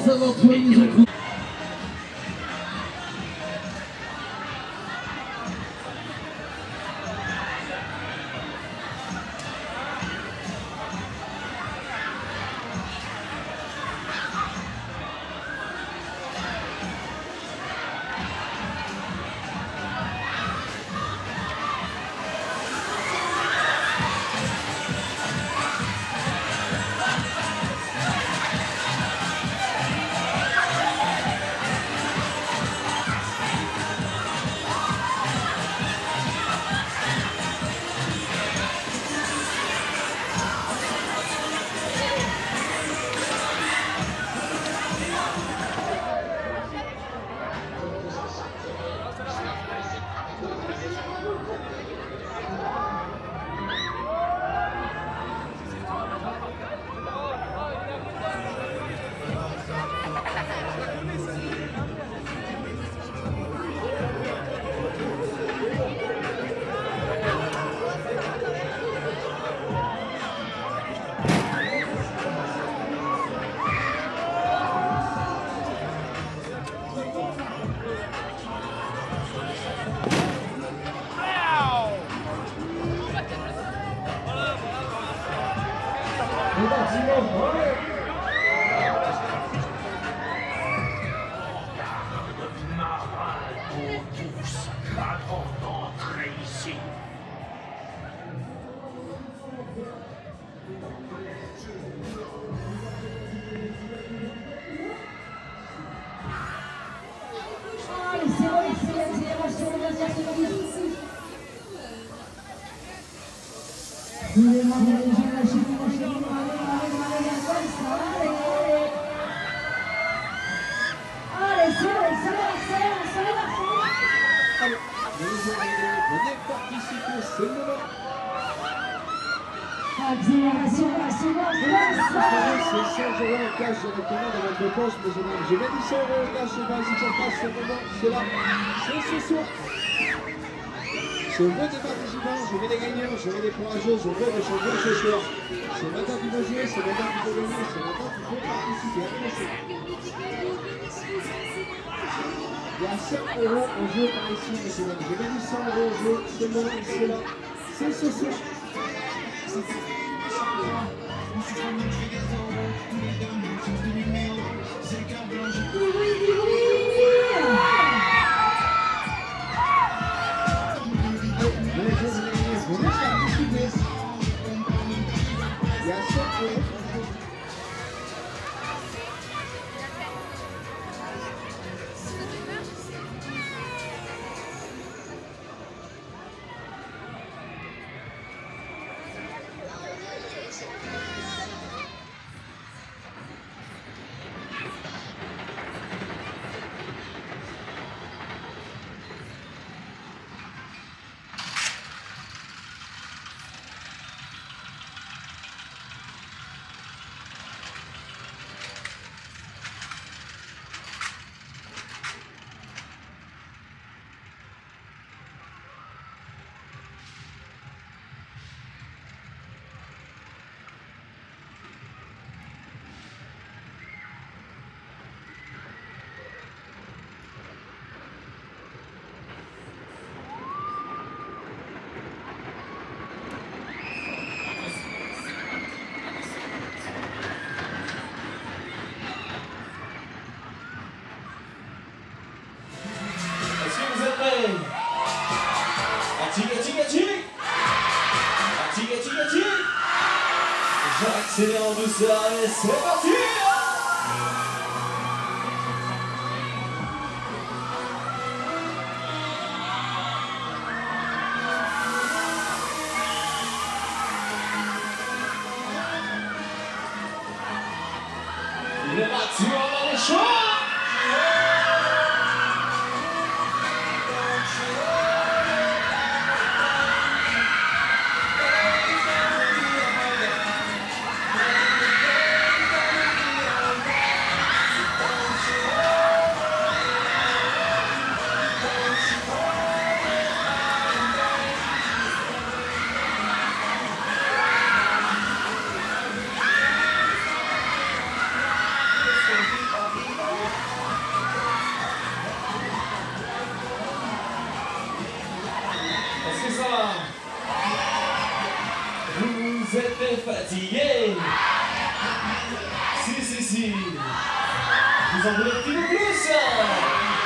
aventuriers nous ont cru. J'ai mis 100 € au cash, je sais pas si ça passe ce moment, c'est là, c'est ce soir. Je veux des participants, je veux des gagnants, je veux des courageux, je veux des champions ce soir. C'est maintenant qu'il faut jouer, c'est maintenant qu'il faut gagner, c'est maintenant qu'il faut participer. Il y a 100 € en jeu par ici, messieurs. J'ai gagné 100 € en jeu, c'est le moment, c'est là, c'est ce soir. J'accélère en douceur et c'est parti! Il est parti, on a les choix! vous êtes fatigués. Si. Vous en voulez un petit peu plus?